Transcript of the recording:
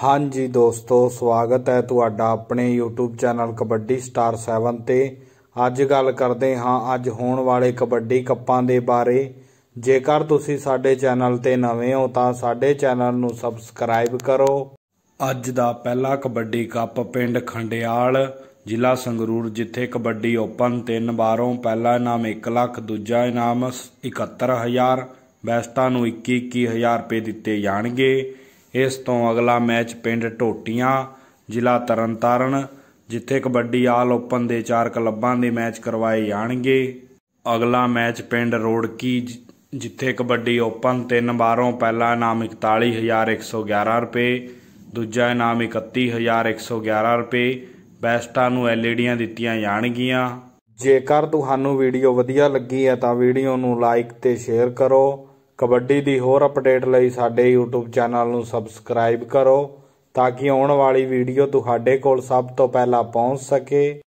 हाँ जी दोस्तों, स्वागत है तुहाडा अपने यूट्यूब चैनल कबड्डी स्टार 7 ते। अज गल करते हाँ अज होने वाले कबड्डी कप्पां दे बारे। जेकर तुसी साडे चैनल ते नवे हो तां साडे चैनल नूं सबसक्राइब करो। अज दा पहला कबड्डी कप पिंड खंडियाल जिला संगरूर, जिथे कबड्डी ओपन 3 बारों। पहला इनाम 1 लाख, दूजा इनाम 71,000, बैस्टां नूं 21,000 रुपये दिते जाणगे। इस तो अगला मैच पिंड ढोटियां जिला तरनतारण, जिथे कबड्डी आल ओपन के 4 क्लबां के मैच करवाए जाणगे। अगला मैच पिंड रोड़की जिथे कबड्डी ओपन 3 बारों। पहला इनाम 41,111 रुपये, दूजा इनाम 31,111 रुपये, बैस्टां नूं एलईडियां दित्तियां जाणगियां। जेकर तुहानूं वीडियो वधिया लगी है तो वीडियो नूं लाइक ते शेयर करो। कबड्डी दी होर अपडेट लई साडे यूट्यूब चैनल नूं सबसक्राइब करो ताकि आउण वाली वीडियो तुहाडे कोल सब तो पहला पहुंच सके।